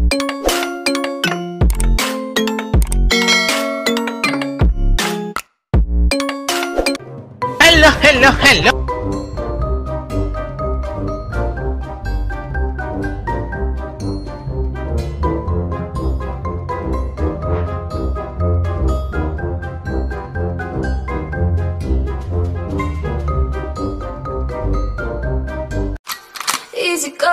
Hello. Easy go.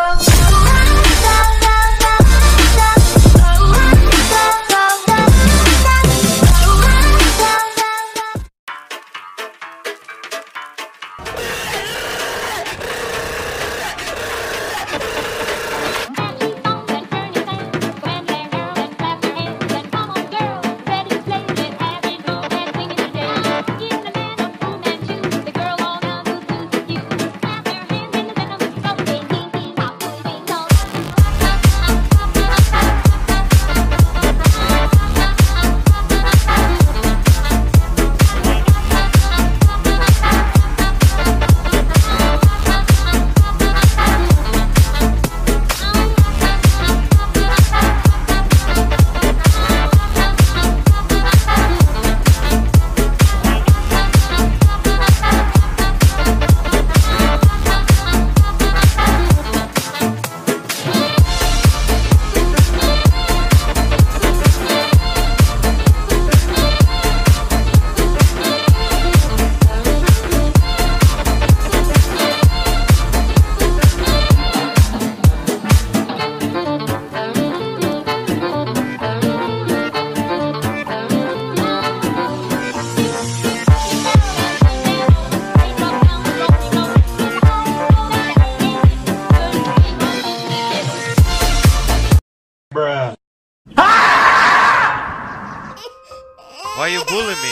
Bruh. Why you bullying me?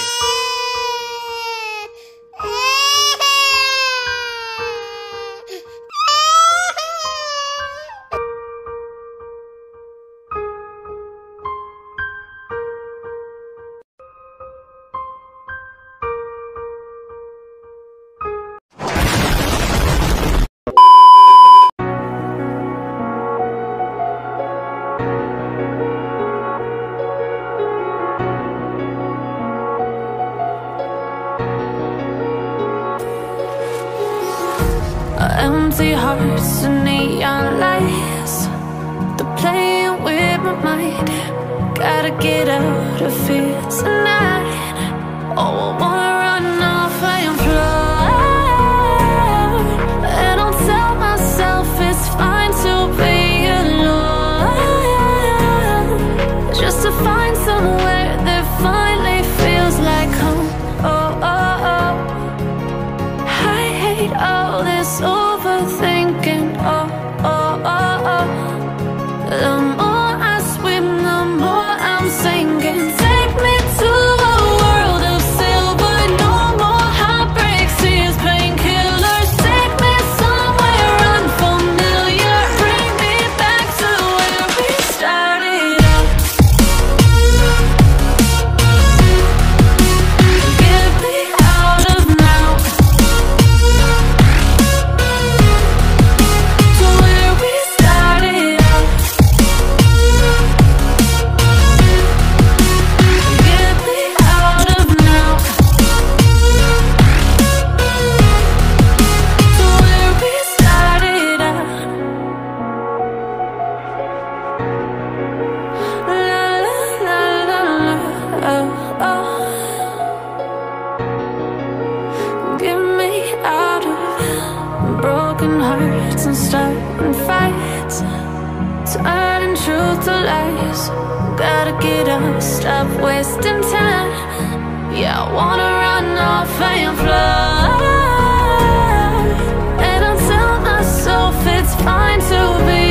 Empty hearts and neon lights, they're playing with my mind. Gotta get out of here tonight. Oh, I wanna run off and fly, and I'll tell myself it's fine to be alone, just to find somewhere that finally feels like home. Oh, oh, oh. I hate all this overthinking. Oh, oh, oh, oh. The more I swim, the more I'm sinking. Take me to a world of silver. No more heartbreaks, tears, painkillers. Take me somewhere unfamiliar. Bring me back to where we started out. Get me out of now, to where we started out. Get me out of now, to where we started out. La la la la la, oh, oh. Get me out of broken hearts and starting fights, turning truth to lies. Gotta get up, stop wasting time. Yeah, I wanna run off and fly, and I'll tell myself it's fine to be